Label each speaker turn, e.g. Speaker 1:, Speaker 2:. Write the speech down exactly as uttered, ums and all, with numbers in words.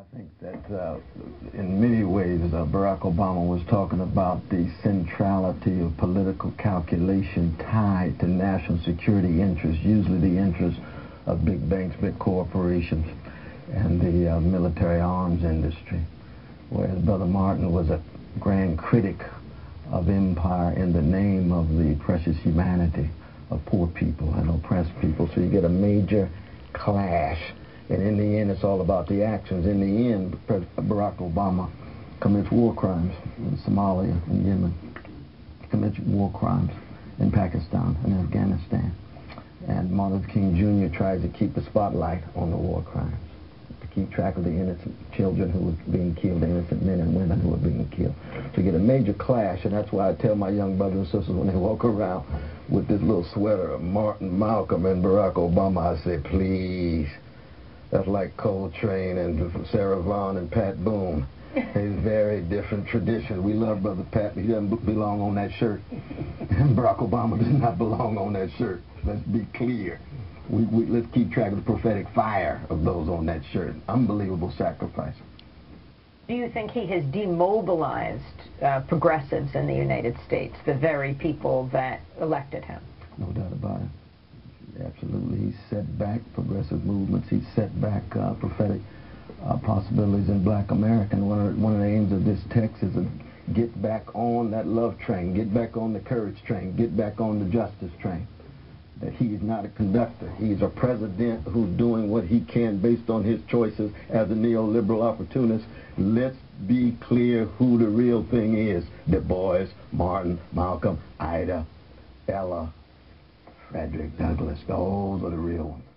Speaker 1: I think that uh, in many ways uh, Barack Obama was talking about the centrality of political calculation tied to national security interests, usually the interests of big banks, big corporations, and the uh, military arms industry. Whereas Brother Martin was a grand critic of empire in the name of the precious humanity of poor people and oppressed people. So you get a major clash. And in the end, it's all about the actions. In the end, Barack Obama commits war crimes in Somalia and Yemen. He commits war crimes in Pakistan and Afghanistan. And Martin Luther King Junior tries to keep the spotlight on the war crimes, to keep track of the innocent children who were being killed, the innocent men and women who were being killed. So you get a major clash, and that's why I tell my young brothers and sisters when they walk around with this little sweater of Martin, Malcolm, and Barack Obama, I say, please. That's like Coltrane and Sarah Vaughan and Pat Boone. It's very different traditions. We love Brother Pat, but he doesn't belong on that shirt. And Barack Obama does not belong on that shirt. Let's be clear. We, we, let's keep track of the prophetic fire of those on that shirt. Unbelievable sacrifice.
Speaker 2: Do you think he has demobilized uh, progressives in the United States, the very people that elected him?
Speaker 1: No doubt about it. Absolutely. He's set back progressive movements. He's set back uh, prophetic uh, possibilities in black America. And one of, one of the aims of this text is to get back on that love train, get back on the courage train, get back on the justice train. That he is not a conductor. He's a president who's doing what he can based on his choices as a neoliberal opportunist. Let's be clear who the real thing is. Du Bois, Martin, Malcolm, Ida, Ella, Frederick Douglass, those are the real ones.